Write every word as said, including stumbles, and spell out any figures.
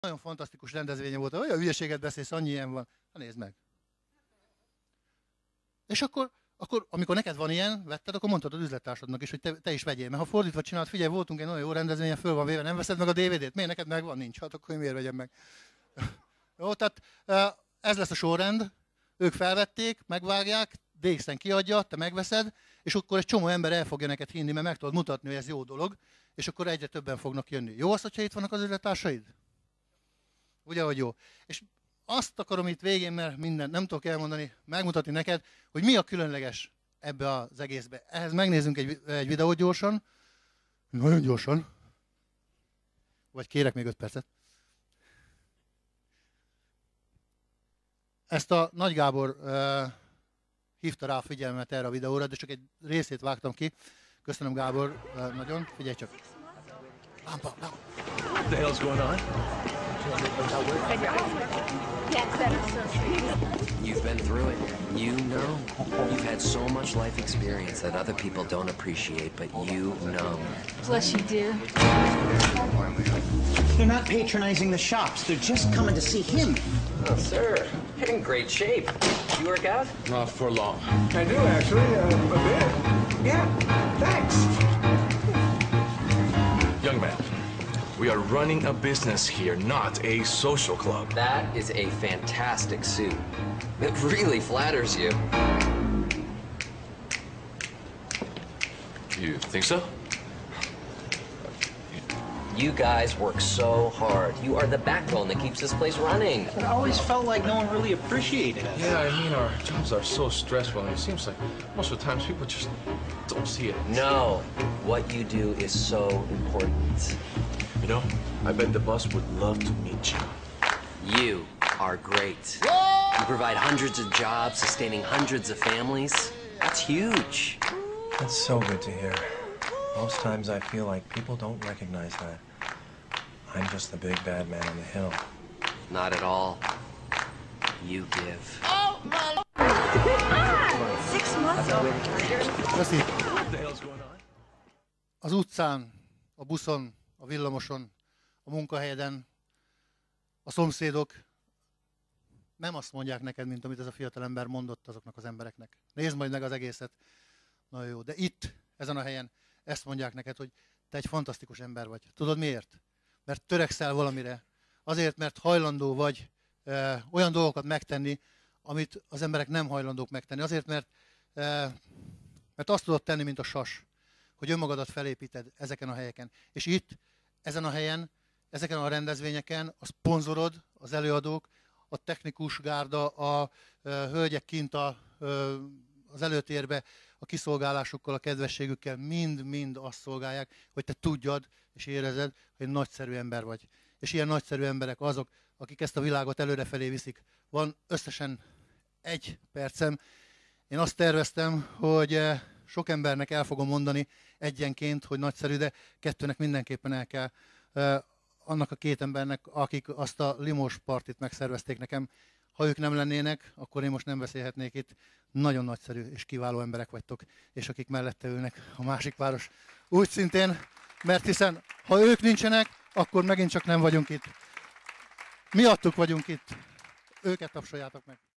Nagyon fantasztikus rendezvénye volt, olyan hülyeséget beszélsz, annyi ilyen van. Ha nézd meg. És akkor, akkor, amikor neked van ilyen, vetted, akkor mondtad az üzlettársadnak is, hogy te, te is vegyél. Mert ha fordítva csinálod, figyelj, voltunk egy nagyon jó rendezvényen, föl van véve, nem veszed meg a dé vé dét? Miért neked megvan? Nincs. Hát akkor miért vegyem meg? Jó, tehát ez lesz a sorrend. Ők felvették, megvágják, dé iksz-en kiadja, te megveszed, és akkor egy csomó ember el fogja neked hinni, mert meg tudod mutatni, hogy ez jó dolog, és akkor egyre többen fognak jönni. Jó az, hogyha itt vannak az üzlettársaid? Ugye, hogy jó. És azt akarom itt végén, mert mindent nem tudok elmondani, megmutatni neked, hogy mi a különleges ebbe az egészbe. Ehhez megnézzünk egy, egy videót gyorsan. Nagyon gyorsan. Vagy kérek még öt percet. Ezt a Nagy Gábor uh, hívta rá a figyelmet erre a videóra, de csak egy részét vágtam ki. Köszönöm, Gábor, uh, nagyon. Figyelj csak. Lámpa, lámpa. What the hell's going on? You've been through it. You know. You've had so much life experience that other people don't appreciate, but you know. Plus you do. They're not patronizing the shops. They're just coming to see him. Oh, sir, you're in great shape. You work out? Not for long. I do, actually, uh, a bit. Yeah, thanks. Young man, we are running a business here, not a social club. That is a fantastic suit. It really flatters you. You think so? You guys work so hard. You are the backbone that keeps this place running. It always felt like no one really appreciated us. Yeah, I mean, our jobs are so stressful, and it seems like most of the times people just don't see it. No, what you do is so important. You know, I bet the boss would love to meet you. You are great. You provide hundreds of jobs, sustaining hundreds of families. That's huge. That's so good to hear. Most times I feel like people don't recognize that. I'm just the big bad man on the hill. Not at all. You give. Six months old. Köszi. What the hell's going on? Az utcán, a buszon, a villamoson, a munkahelyeden, a szomszédok nem azt mondják neked, mint amit ez a fiatalember mondott azoknak az embereknek. Nézd majd meg az egészet. Na jó, de itt, ezen a helyen ezt mondják neked, hogy te egy fantasztikus ember vagy. Tudod miért? Mert törekszel valamire. Azért, mert hajlandó vagy e, olyan dolgokat megtenni, amit az emberek nem hajlandók megtenni. Azért, mert, e, mert azt tudod tenni, mint a sas, hogy önmagadat felépíted ezeken a helyeken. És itt, ezen a helyen, ezeken a rendezvényeken a szponzorod, az előadók, a technikus gárda, a e, hölgyek kint a, e, az előtérbe, a kiszolgálásukkal, a kedvességükkel mind-mind azt szolgálják, hogy te tudjad és érezed, hogy egy nagyszerű ember vagy. És ilyen nagyszerű emberek azok, akik ezt a világot előrefelé viszik. Van összesen egy percem. Én azt terveztem, hogy sok embernek el fogom mondani egyenként, hogy nagyszerű, de kettőnek mindenképpen el kell. Annak a két embernek, akik azt a limós partit megszervezték nekem. Ha ők nem lennének, akkor én most nem beszélhetnék itt. Nagyon nagyszerű és kiváló emberek vagytok, és akik mellette ülnek a másik város. Úgy szintén, mert hiszen ha ők nincsenek, akkor megint csak nem vagyunk itt. Miattuk vagyunk itt. Őket tapsoljátok meg.